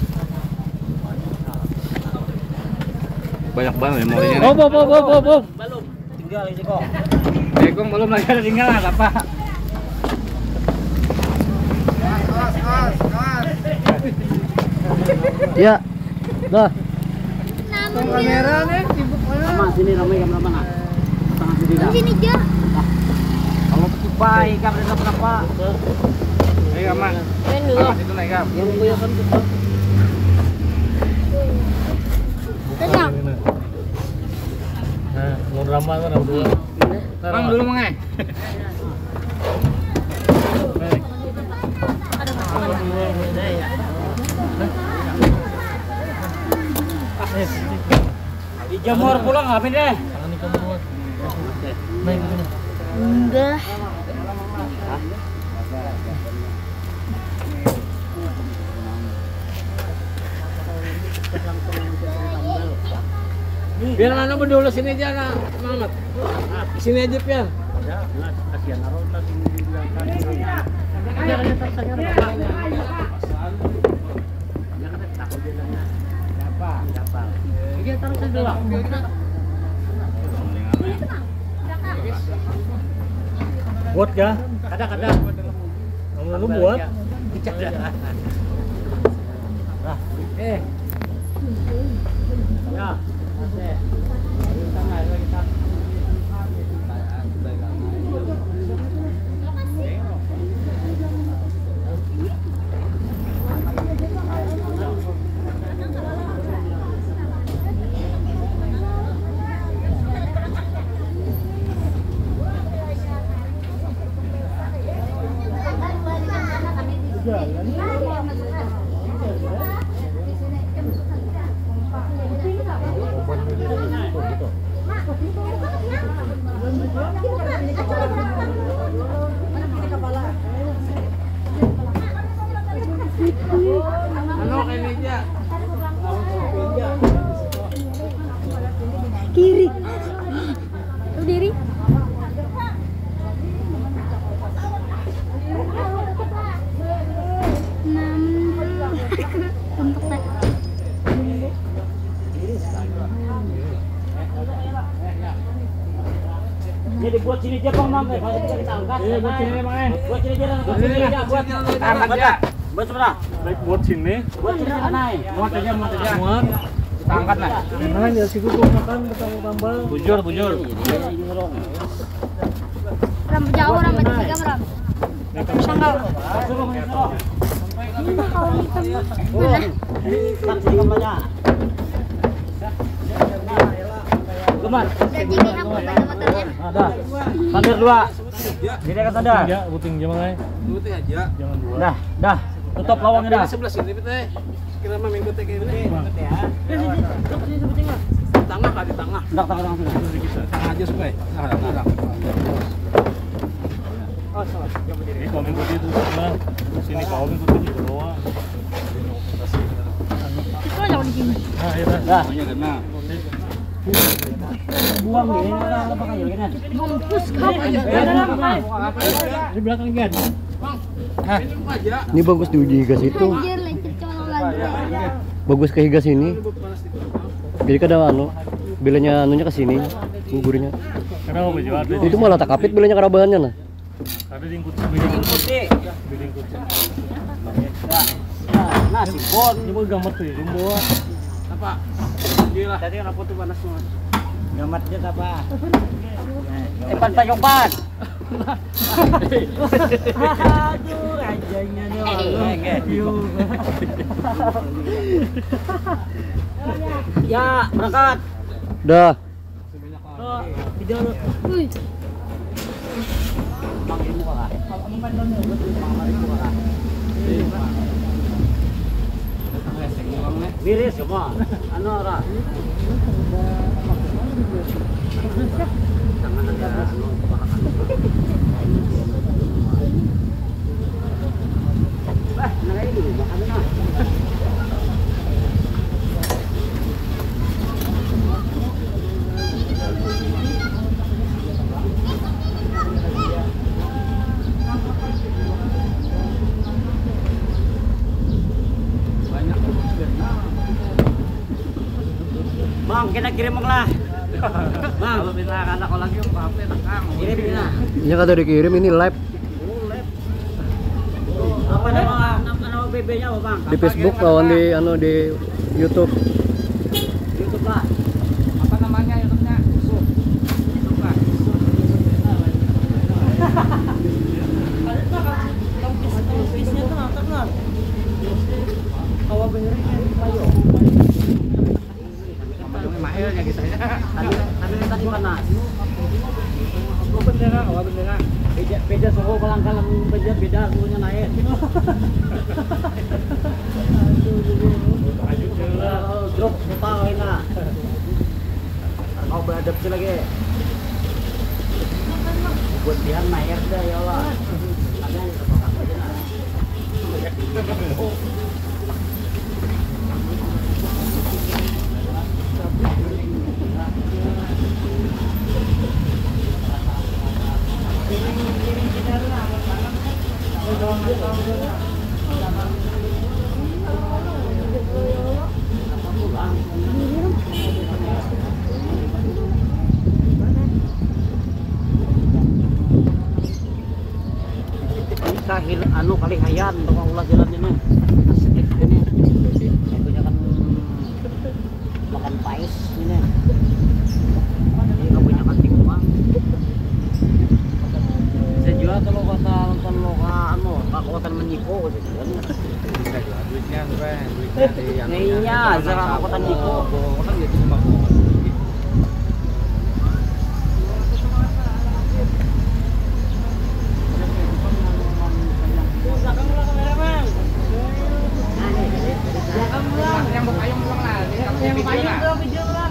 Banyak banget memorinya. Oh, oh, oh, oh, oh, oh. Belum. Tinggal ini kok. Eh, kok belum lagi ada tinggal apa? Ya. Dah. Kamera nih, sibuk mana? Sama sini ramai kamera mana? Tengah sini dah. Sini aja. Kalau ketupai kamera kenapa? Eh, Kama. Main dulu. Kama situ naik, Kam. Yang punya kan Tenang. Nah, mau drama kan dulu. Mang dulu, Mang. Eh. dijemur pulang ngapain deh? Tangan di kamu buat. Main begini. Enggak. Biar anak berdua sini aja nak, Mamat. Sini aja Pian. Kasihan naruh lagi di belakang. Buat ga? Kada kada. Kamu lu buat? Eh. Ya. Kiri. Berdiri. Jadi buat sini aja Bang, Bang. Kalau kita kita angkat. Iya, buat sini, Bang. Buat sini aja, buat sini aja, buat. Angkat aja. Buat sebelah. Baik buat sini. Buat sini naik. Muat aja, muat aja. Muat. Kita angkat lah. Nah, ya siku gua makan ketemu tambah. Bujur, bujur. Ram jauh ram tiga ram. Sangkal. Ini mah kalau hitam mah. Mana? Kan sini kamarnya. Geman. Udah gini aku baca motornya. Ada. Sambil dua. Ini kan ada. Ya, puting jangan aja. Dulu aja. Jangan dua. Dah, dah. Tutup lawangnya dah. Sebelah sini teh. Kira mah minggu teh kayak ini. Ya. Di tengah kah di tengah. Ndak tengah tengah sudah. Tengah aja supaya. Nah, nah, nah. Ini komen tadi itu sebelah. Sini komen tadi di bawah. Itu aja di sini. Nah, ya dah. Dah. Pokoknya kena. Buang di ini lah apa kayak gini. Bungkus kau. Di belakang kan. Ini bagus di higas itu. Anjir lecet cuma lagi. Bagus ke higas ini. Jadi kadang anu, bilanya anunya ke sini, guburnya. Kenapa baju ada? Itu malah tak kapit bilanya karabahannya nah. Ada di kunci biling Putih. biling kunci. Nah, si bon. Ini mau gambar tuh, ini buat. Apa? Gila. Tadi kenapa tuh panas semua? Gamat aja apa? Eh, pan payopan. Aduh, rajanya nih. Ya, berangkat. Dah. Video lu. Wih. Miris semua. Anu ora. Tangan ada anu kebakaran. Bah, nah ini makan nah. kita kirim lah. Bang, Kalau bisa anak lagi yang pape takang. kirim kita. Ini kata dikirim ini live Apa nama nama B B-nya apa, Bang? di Facebook lawan di anu di YouTube. YouTube lah. Apa namanya YouTube-nya? Yusuf. Yusuf lah. Bisnya tuh nonton lah. Kawa benerin ayo. Ngomongin Maelnya gitu ya. Tadi tadi tadi panas. Oh bendera, oh bendera. Beda beda suhu kalang kalang beda beda suhunya naik. Oh, drop total ini. Kau beradaptasi lagi. Buat biar naik dah ya Allah. Ada yang terpakai aja nah. Kahil anu kali hayan bawa ulah jalan ini sedikit ini punya kan makan pais ini ini kebanyakan tikungan saya jual kalau kata nonton loka anu kakuatan menyiko gitu kan Duitnya gue, duitnya di yang iya zara kakuatan menyiko kan gitu cuma yang mau payung belum lah, yang payung belum video lah.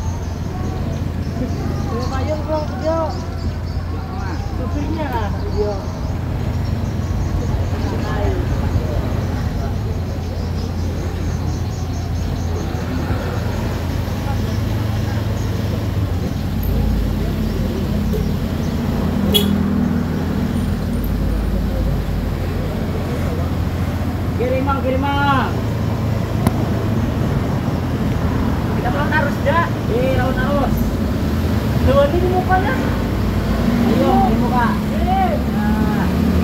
Yang payung belum video supirnya lah video. Kirimang, kirimang. Kita lawan arus dah. Iya, lawan arus. Dua ini di mukanya. Ayo, di muka. Nah.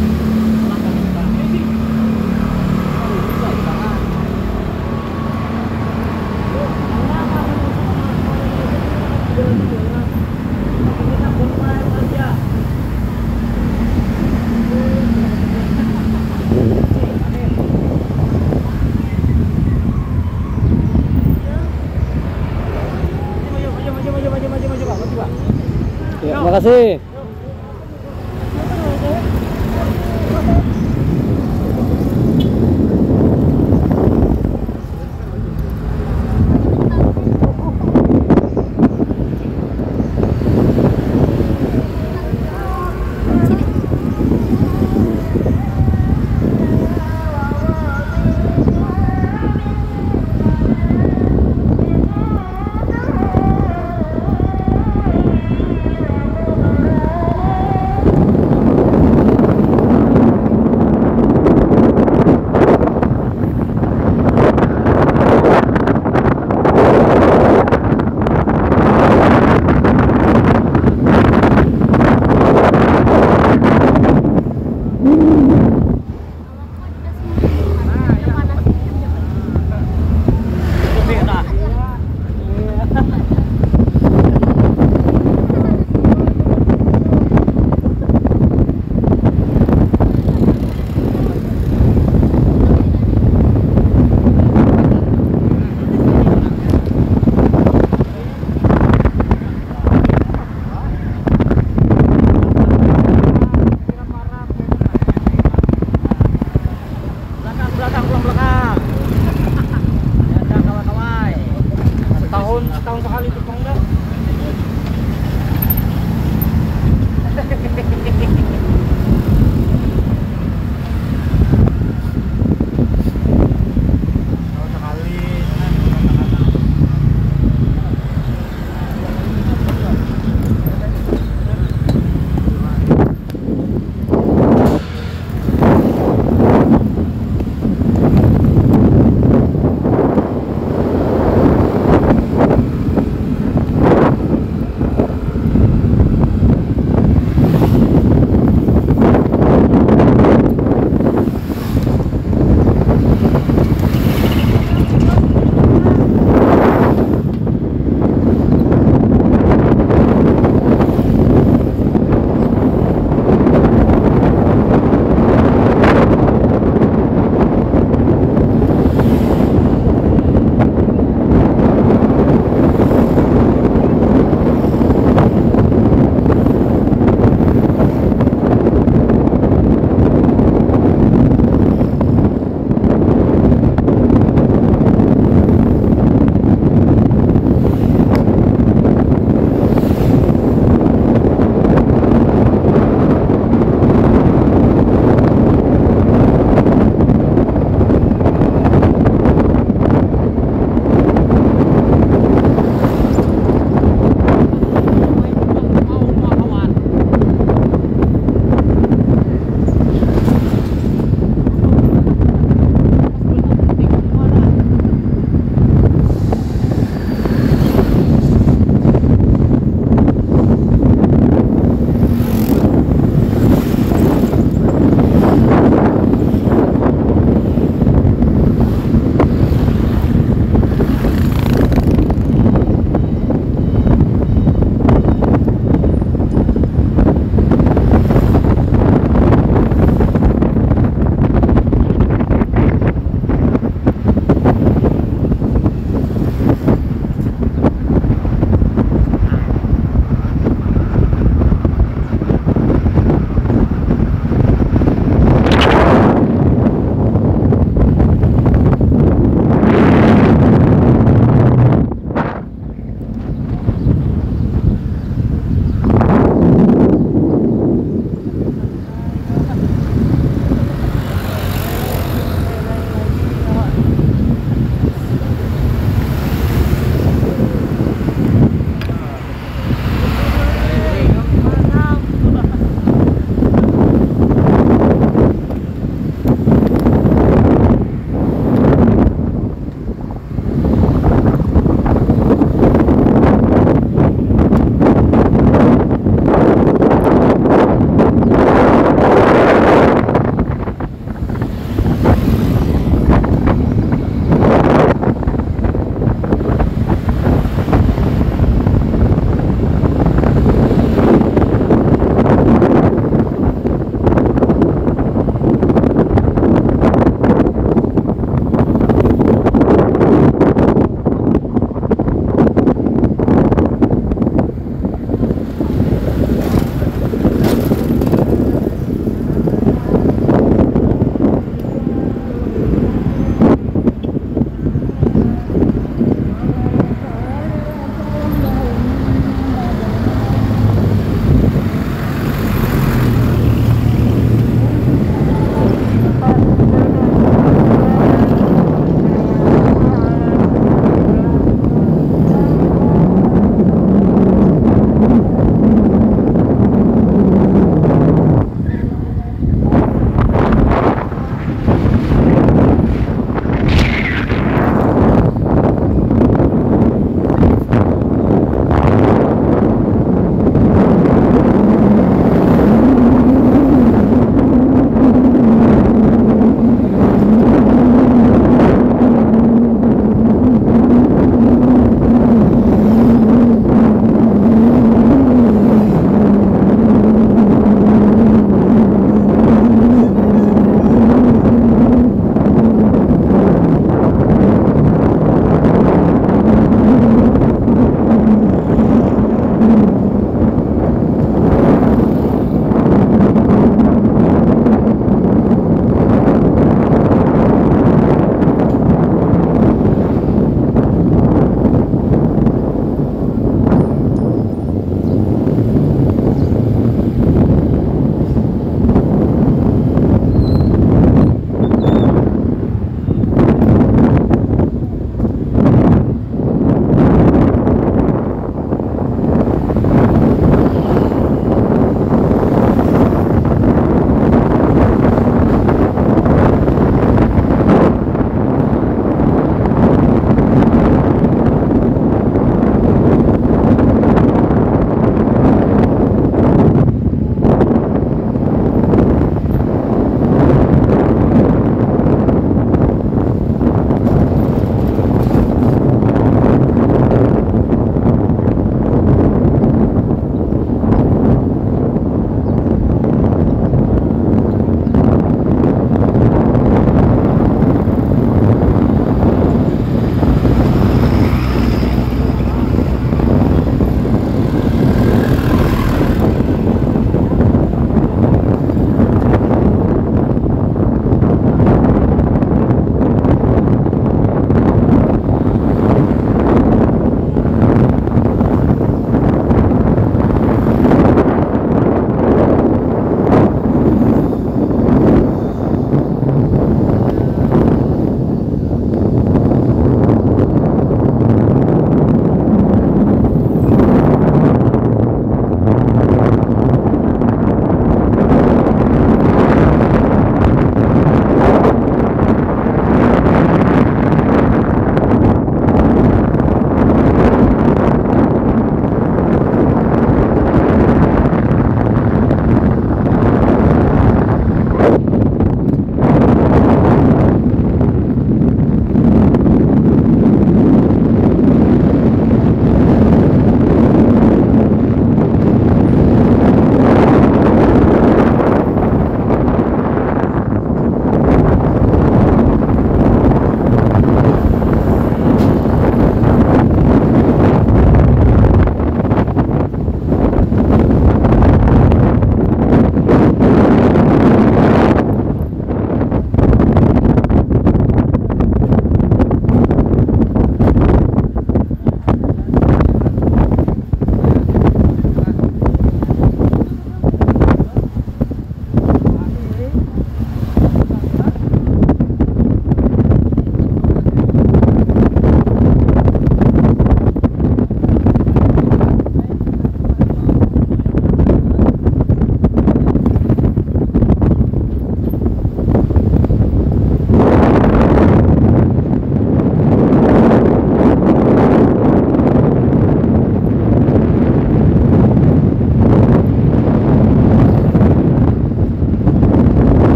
Kita bermain saja. Ya, makasih. Thank you.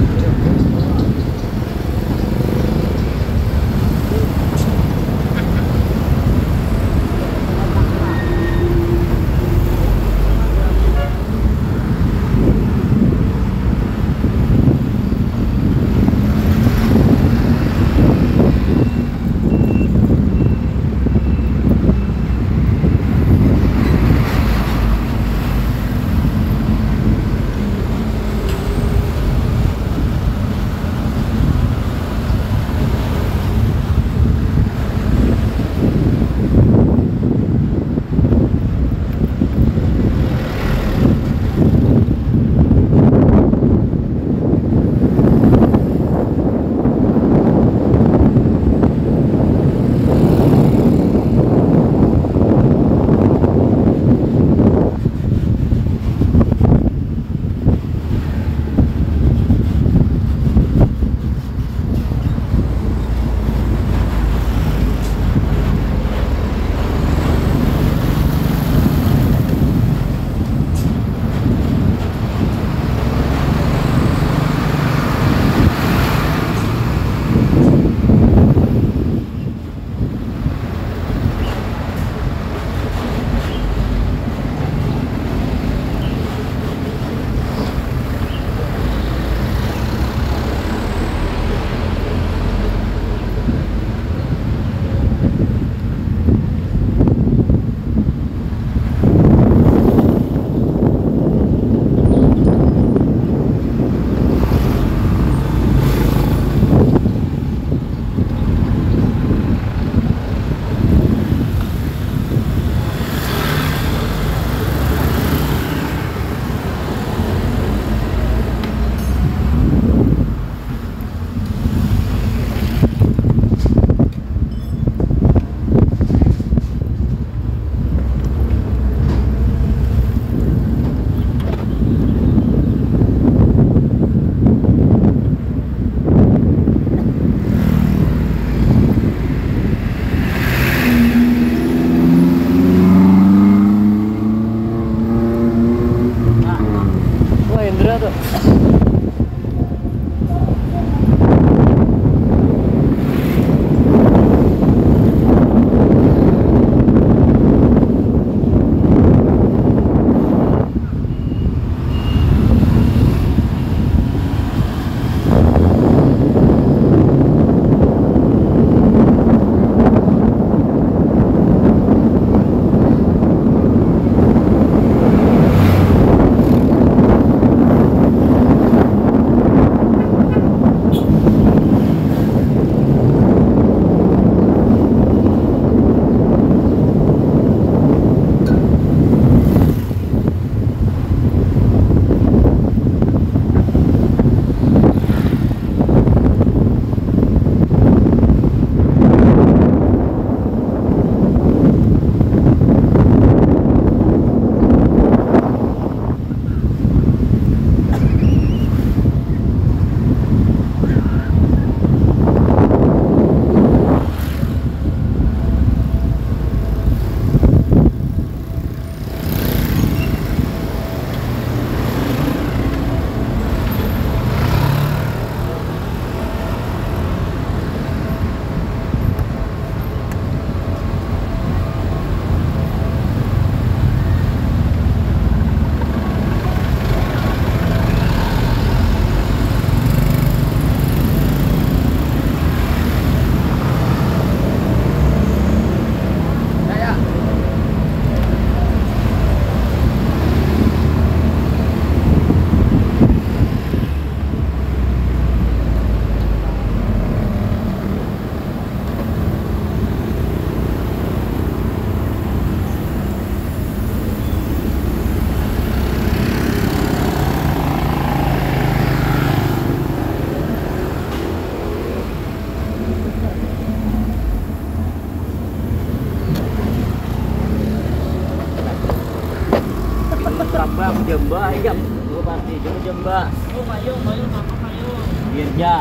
Tambang Jemba ya, Bupati Jemba. Oh, mayo, mayo, apa mayo? Birja.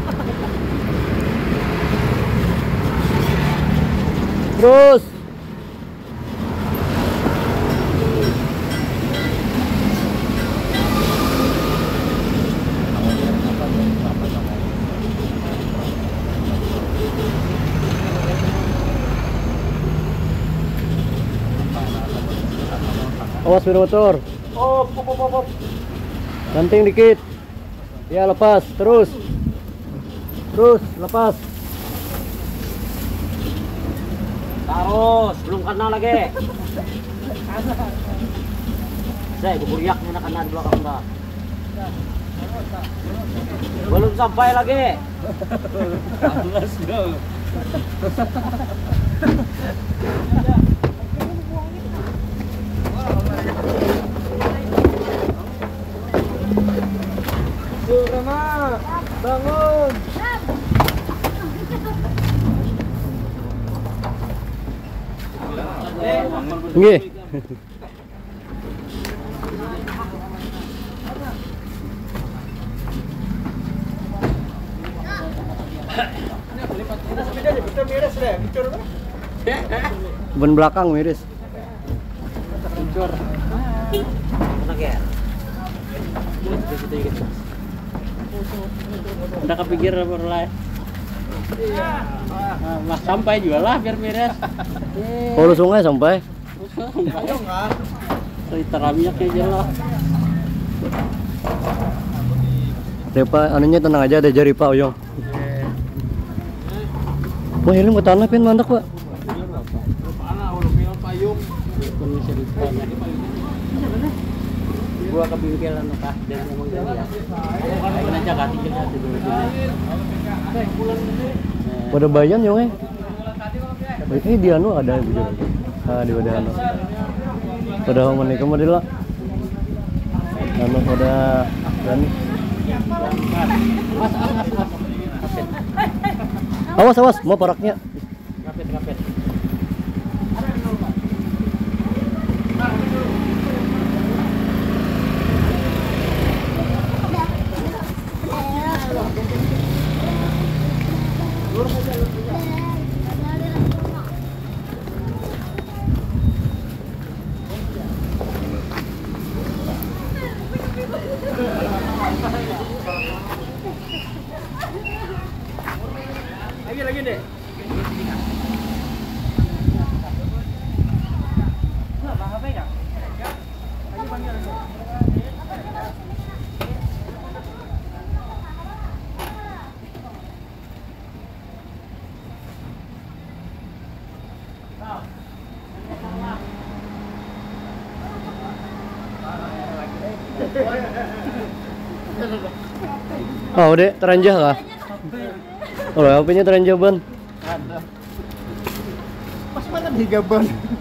Terus. Awas sepeda motor. Oh, pop pop pop. Banting dikit. Ya, lepas. Terus. Terus, lepas. Terus, belum kena lagi. Saya buburiak mana kena di belakang dah. Belum sampai lagi. Alas dong. Surama, bangun. Nggih. Ban belakang miris. Kena ger. Udah kepikir apa lah? Mas sampai juga lah biar beres. Oh, lu sungai sampai. Ayo enggak? Liter minyaknya jelas. Repa anunya tenang aja, ada jari Pak Oyong. Wah, helm ke tanah pin mandak, Pak. Gua ke bengkel anu kah dan ngomong dia ya. Kena jaga tinggal hati dulu. Pada bayan yong eh. Ini di anu ada bujur. Ah, di wadah anu. Pada menikah model lah. Anu pada berani. Awas awas, mau paraknya. Kapet kapet. Lagi lagi deh. Oh, Dek, teranjah kah? Oh, H P-nya teranjah ban. Ada. Pas mana tiga ban?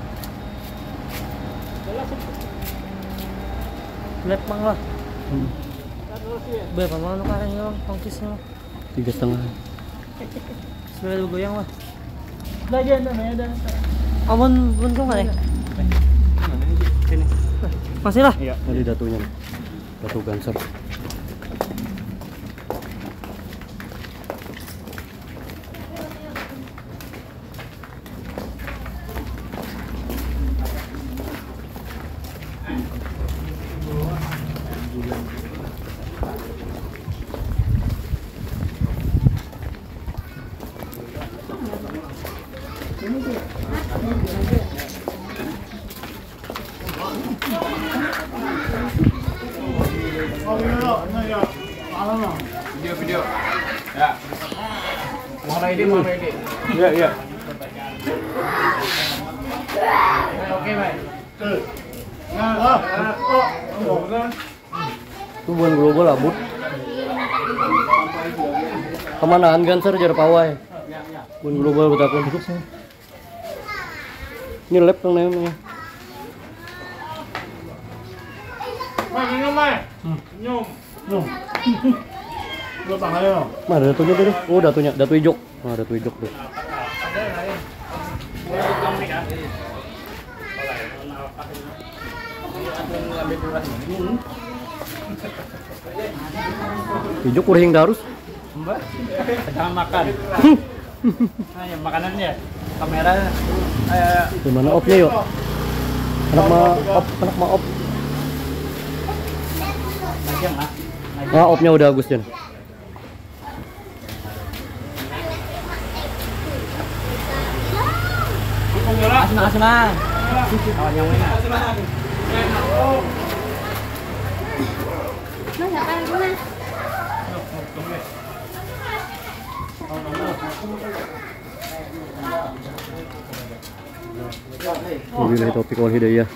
Lep mang lah. Berapa mang lu karang yang tongkisnya? Tiga setengah. Sudah dulu goyang lah. Lagi ada ada. Amun bun kok nggak Sini. Masih lah. Iya, tadi datunya. Datu ganser. Video video. Ya. Mana ide mana ide? Iya iya. Oke baik. Nah, oh, Itu bukan global abut. Kemanaan ganser jar pawai. Bukan global betakun. Ini lab yang namanya. Mai nyum mai. Nyum. Nyum. Lu bahaya. Mana datunya tuh? Oh, datunya, datu hijau. Nah, datu hijau tuh. Hijau kurang darus. Mbak, jangan makan. Nah, ya makanannya. Kamera eh Gimana opnya yuk? Anak ma op, anak ma op. najang lah. Ah, opnya udah Agus Jan. Asma asma. Kawan yang mana? Mas siapa yang mana? Wabillahi taufiq wal hidayah.